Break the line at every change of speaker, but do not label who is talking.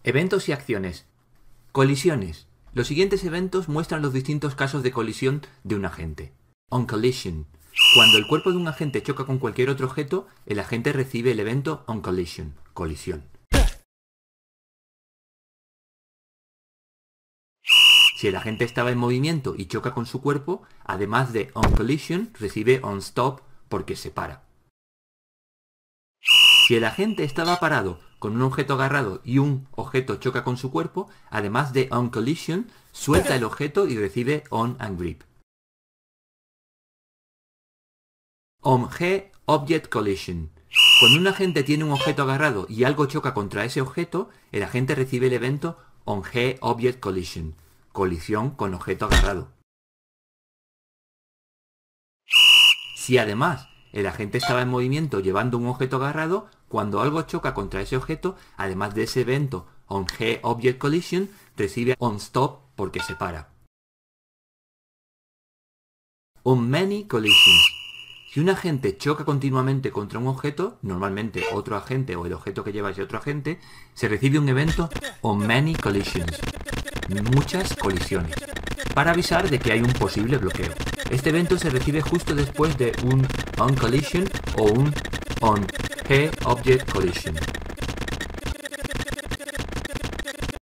Eventos y acciones. Colisiones. Los siguientes eventos muestran los distintos casos de colisión de un agente. On collision. Cuando el cuerpo de un agente choca con cualquier otro objeto, el agente recibe el evento on collision, colisión. Si el agente estaba en movimiento y choca con su cuerpo, además de on collision, recibe on stop porque se para. Si el agente estaba parado con un objeto agarrado y un objeto choca con su cuerpo, además de on collision, suelta el objeto y recibe on and grip. On G object collision. Cuando un agente tiene un objeto agarrado y algo choca contra ese objeto, el agente recibe el evento on G object collision, colisión con objeto agarrado. Si además el agente estaba en movimiento llevando un objeto agarrado, cuando algo choca contra ese objeto, además de ese evento on G object collision, recibe on stop porque se para. On many collisions. Si un agente choca continuamente contra un objeto, normalmente otro agente o el objeto que lleva ese otro agente, se recibe un evento on many collisions, muchas colisiones, para avisar de que hay un posible bloqueo. Este evento se recibe justo después de un on collision o un on G object collision.